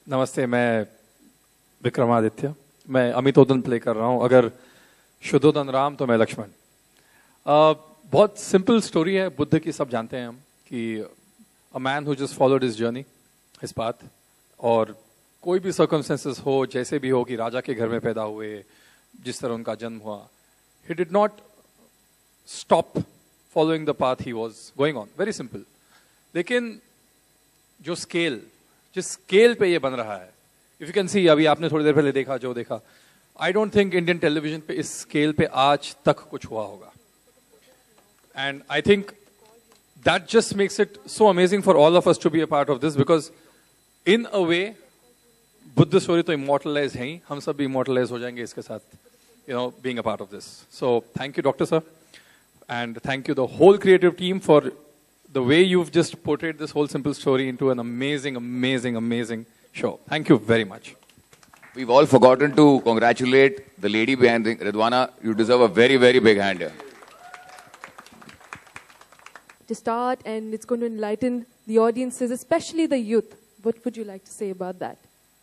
नमस्ते, मैं विक्रमादित्य, मैं अमितोदन प्ले कर रहा हूँ। अगर शुद्धोदन राम तो मैं लक्ष्मण। बहुत सिंपल स्टोरी है, बुद्ध की सब जानते हैं हम कि a man who just followed his journey, his path, और कोई भी सर्कमस्टेंसेस हो, जैसे भी हो, कि राजा के घर में पैदा हुए, जिस तरह उनका जन्म हुआ, he did not stop following the path he was going on. Very simple. लेकिन जो स्केल, जिस स्केल पे ये बन रहा है, इफ यू कैन सी, अभी आपने थोड़ी देर पहले देखा, जो देखा, I don't think Indian television पे इस स्केल पे आज तक कुछ हुआ होगा। And I think that just makes it so amazing for all of us to be a part of this, because in a way Buddha story तो इमॉर्टलाइज है ही, हम सब भी इमॉर्टलाइज हो जाएंगे इसके साथ, you know, being a part of this. So thank you doctor sir, and thank you the whole creative team for the way you've just portrayed this whole simple story into an amazing show. Thank you very much. We've all forgotten to congratulate the lady behind the Ridwana. You deserve a very big hand here. To start, and it's going to enlighten the audiences, especially the youth. What would you like to say about that?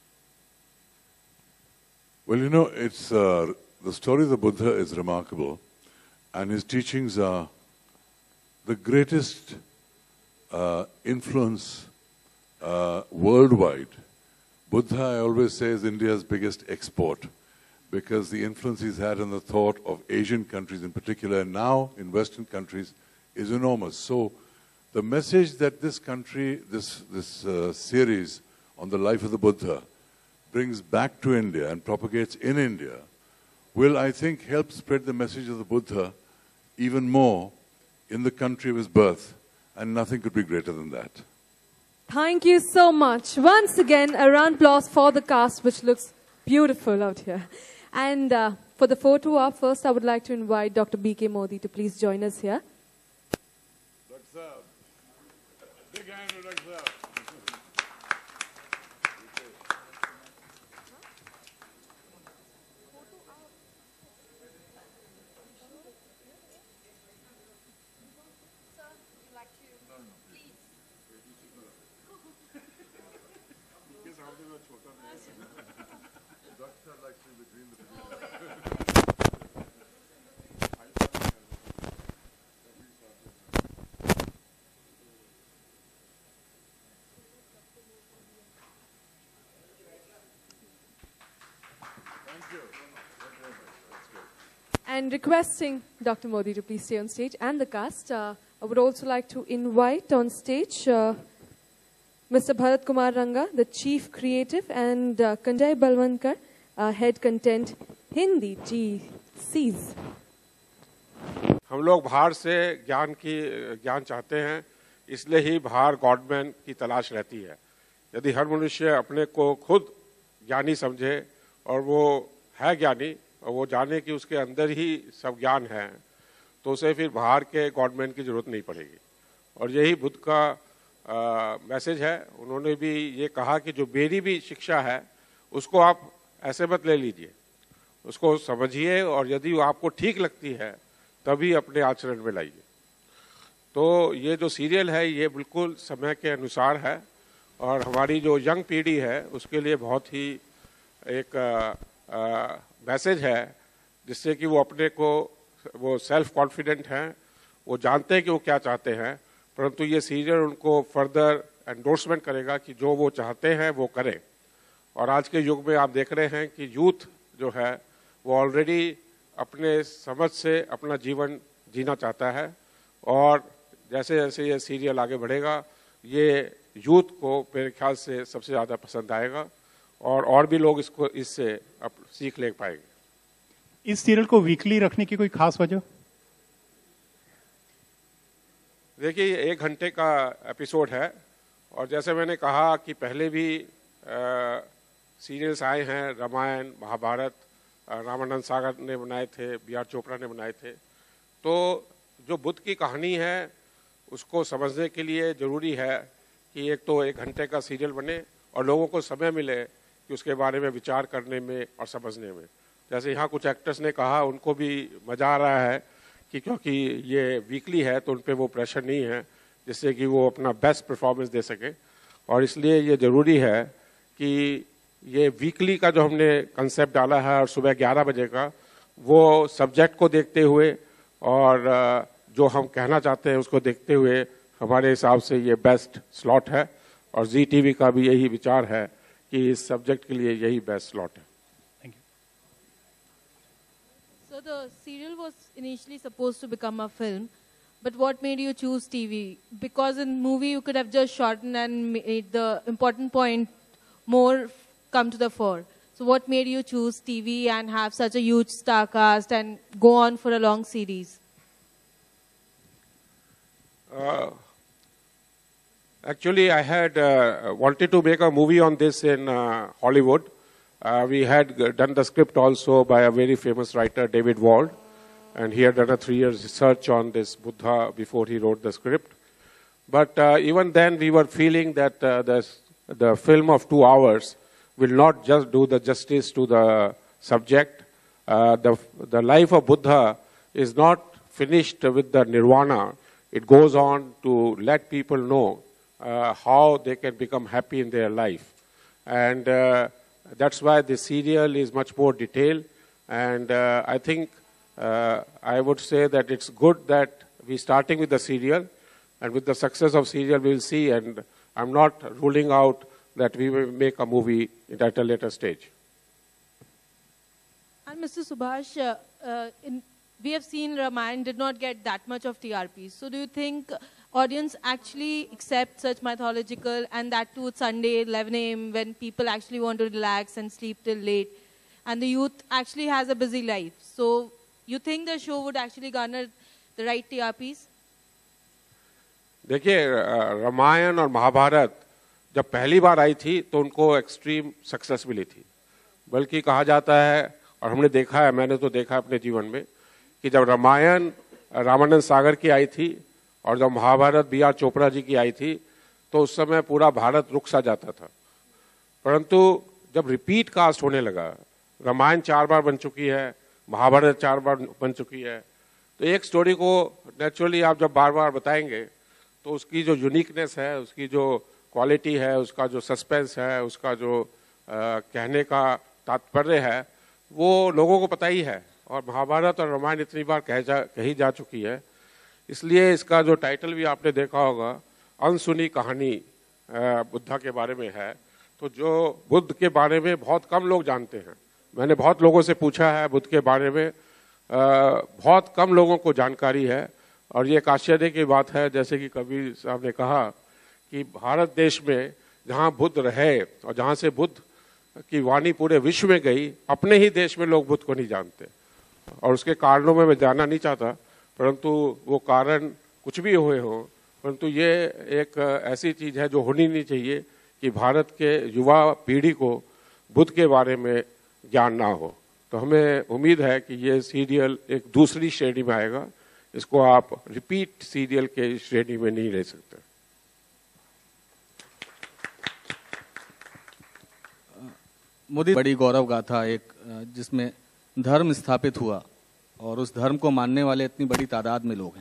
Well, you know, it's the story of the Buddha is remarkable. And his teachings are the greatest influence worldwide. Buddha, I always say, is India's biggest export because the influence he's had on the thought of Asian countries in particular, and now in Western countries, is enormous. So the message that this country, this series on the life of the Buddha brings back to India and propagates in India will, I think, help spread the message of the Buddha even more in the country of his birth, and nothing could be greater than that. Thank you so much. Once again, a round of applause for the cast, which looks beautiful out here. And for the photo op, first I would like to invite Dr. B.K. Modi to please join us here. Dr. Saab. Big hand to Dr. Saab. And requesting Dr. Modi to please stay on stage and the cast, I would also like to invite on stage Mr. Bharat Kumar Ranga, the Chief Creative, and Kanjai Balwankar, Head Content, Hindi GCs. हम लोग बाहर से ज्ञान चाहते हैं, इसलिए ही बाहर godman की तलाश रहती है। यदि हर मनुष्य अपने को खुद ज्ञानी समझे और वो है ज्ञानी और वो जाने कि उसके अंदर ही सब ज्ञान है, तो उसे फिर बाहर के गॉडमैन की जरूरत नहीं पड़ेगी। और यही बुद्ध का मैसेज है। उन्होंने भी ये कहा कि जो मेरी भी शिक्षा है उसको आप ऐसे मत ले लीजिए, उसको समझिए और यदि वो आपको ठीक लगती है तभी अपने आचरण में लाइए। तो ये जो सीरियल है ये बिल्कुल समय के अनुसार है और हमारी जो यंग पीढ़ी है उसके लिए बहुत ही एक मैसेज है, जिससे कि वो अपने को, वो सेल्फ कॉन्फिडेंट हैं, वो जानते हैं कि वो क्या चाहते हैं, परंतु ये सीरियल उनको फर्दर एंडोर्समेंट करेगा कि जो वो चाहते हैं वो करें। और आज के युग में आप देख रहे हैं कि यूथ जो है वो ऑलरेडी अपने समझ से अपना जीवन जीना चाहता है और जैसे जैसे ये सीरियल आगे बढ़ेगा ये यूथ को मेरे ख्याल से सबसे ज़्यादा पसंद आएगा और भी लोग इससे सीख ले पाएंगे। इस सीरियल को वीकली रखने की कोई खास वजह? देखिए 1 घंटे का एपिसोड है और जैसे मैंने कहा कि पहले भी सीरियल्स आए हैं, रामायण, महाभारत, रामानंद सागर ने बनाए थे, B.R. चोपड़ा ने बनाए थे। तो जो बुद्ध की कहानी है उसको समझने के लिए ज़रूरी है कि एक तो 1 घंटे का सीरियल बने और लोगों को समय मिले कि उसके बारे में विचार करने में और समझने में। जैसे यहाँ कुछ एक्टर्स ने कहा, उनको भी मज़ा आ रहा है कि क्योंकि ये वीकली है तो उन पर वो प्रेशर नहीं है जिससे कि वो अपना बेस्ट परफॉर्मेंस दे सके। और इसलिए ये ज़रूरी है कि ये वीकली का जो हमने कंसेप्ट डाला है और सुबह 11 बजे का, वो सब्जेक्ट को देखते हुए और जो हम कहना चाहते हैं उसको देखते हुए हमारे हिसाब से ये बेस्ट स्लॉट है। और जी टीवी का भी यही विचार है कि इस सब्जेक्ट के लिए यही बेस्ट स्लॉट है। Thank you. So the serial was initially supposed to become a film, but what made you choose TV? Because in movie you could have just shortened and made the important point more come to the fore. So what made you choose TV and have such a huge star cast and go on for a long series? Actually, I had wanted to make a movie on this in Hollywood. We had done the script also by a very famous writer, David Wald, and he had done a 3-year research on this Buddha before he wrote the script. But even then, we were feeling that the film of 2 hours will not just do the justice to the subject. The life of Buddha is not finished with the nirvana. It goes on to let people know how they can become happy in their life. And that's why the serial is much more detailed. And I think I would say that it's good that we're starting with the serial. And with the success of serial, we'll see. And I'm not ruling out that we will make a movie at a later stage. And Mr. Subhash, we have seen Ramayana did not get that much of TRP. So do you think audience actually accept such mythological, and that too Sunday 11 a.m. when people actually want to relax and sleep till late, and the youth actually has a busy life? So you think the show would actually garner the right TRPs? देखिए, रामायण और महाभारत जब पहली बार आई थी तो उनको extreme success मिली थी। बल्कि कहा जाता है, और हमने देखा है, मैंने तो देखा अपने जीवन में, कि जब रामायण रामानंद सागर की आई थी और जब महाभारत B.R. चोपड़ा जी की आई थी तो उस समय पूरा भारत रुक सा जाता था। परंतु जब रिपीट कास्ट होने लगा, रामायण 4 बार बन चुकी है, महाभारत 4 बार बन चुकी है, तो एक स्टोरी को नेचुरली आप जब बार बार बताएंगे तो उसकी जो यूनिकनेस है, उसकी जो क्वालिटी है, उसका जो सस्पेंस है, उसका जो कहने का तात्पर्य है, वो लोगों को पता ही है। और महाभारत और रामायण इतनी बार कही जा चुकी है, इसलिए इसका जो टाइटल भी आपने देखा होगा, अनसुनी कहानी बुद्धा के बारे में है। तो जो बुद्ध के बारे में बहुत कम लोग जानते हैं, मैंने बहुत लोगों से पूछा है बुद्ध के बारे में, बहुत कम लोगों को जानकारी है। और ये एक आश्चर्य की बात है, जैसे कि कबीर साहब ने कहा कि भारत देश में जहाँ बुद्ध रहे और जहाँ से बुद्ध की वाणी पूरे विश्व में गई, अपने ही देश में लोग बुद्ध को नहीं जानते। और उसके कारणों में मैं जानना नहीं चाहता, परंतु वो कारण कुछ भी हुए हों, परंतु ये एक ऐसी चीज़ है जो होनी नहीं चाहिए कि भारत के युवा पीढ़ी को बुद्ध के बारे में ज्ञान ना हो। तो हमें उम्मीद है कि ये सीरियल एक दूसरी श्रेणी में आएगा, इसको आप रिपीट सीरियल के श्रेणी में नहीं ले सकते। मोदी बड़ी गौरव गाथा एक, जिसमें धर्म स्थापित हुआ और उस धर्म को मानने वाले इतनी बड़ी तादाद में लोग हैं।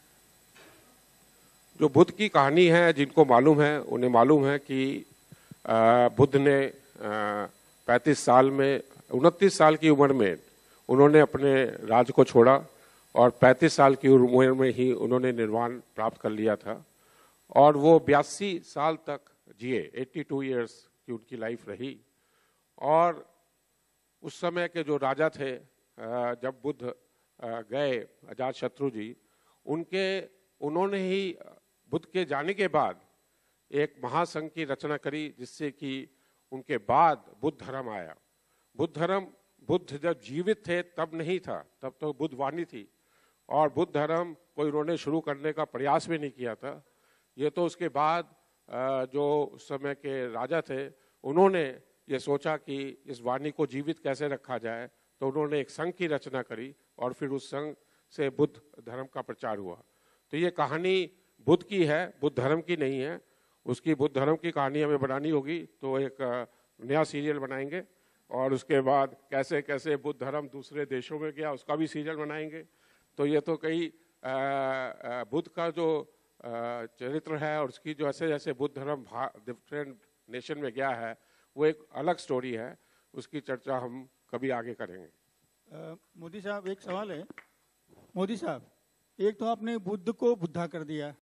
जो बुद्ध की कहानी है, जिनको मालूम है उन्हें मालूम है कि बुद्ध ने 35 साल में, 29 साल की उम्र में उन्होंने अपने राज्य को छोड़ा और 35 साल की उम्र में ही उन्होंने निर्वाण प्राप्त कर लिया था। और वो 82 साल तक जिए, 82 इयर्स की उनकी लाइफ रही। और उस समय के जो राजा थे, जब बुद्ध गए, अजातशत्रु जी, उन्होंने ही बुद्ध के जाने के बाद एक महासंघ की रचना करी, जिससे कि उनके बाद बुद्ध धर्म आया। बुद्ध जब जीवित थे तब नहीं था, तब तो बुद्ध वाणी थी, और बुद्ध धर्म कोई उन्होंने शुरू करने का प्रयास भी नहीं किया था। ये तो उसके बाद जो उस समय के राजा थे, उन्होंने ये सोचा कि इस वाणी को जीवित कैसे रखा जाए, तो उन्होंने एक संघ की रचना करी और फिर उस संघ से बुद्ध धर्म का प्रचार हुआ। तो ये कहानी बुद्ध की है, बुद्ध धर्म की नहीं है। उसकी बुद्ध धर्म की कहानी हमें बनानी होगी तो एक नया सीरियल बनाएंगे, और उसके बाद कैसे कैसे बुद्ध धर्म दूसरे देशों में गया उसका भी सीरियल बनाएंगे। तो ये तो कई बुद्ध का जो चरित्र है और उसकी जो ऐसे जैसे बुद्ध धर्म डिफरेंट नेशन में गया है, वो एक अलग स्टोरी है, उसकी चर्चा हम कभी आगे करेंगे। मोदी साहब एक सवाल है। मोदी साहब, एक तो आपने बुद्ध को बुद्धा कर दिया,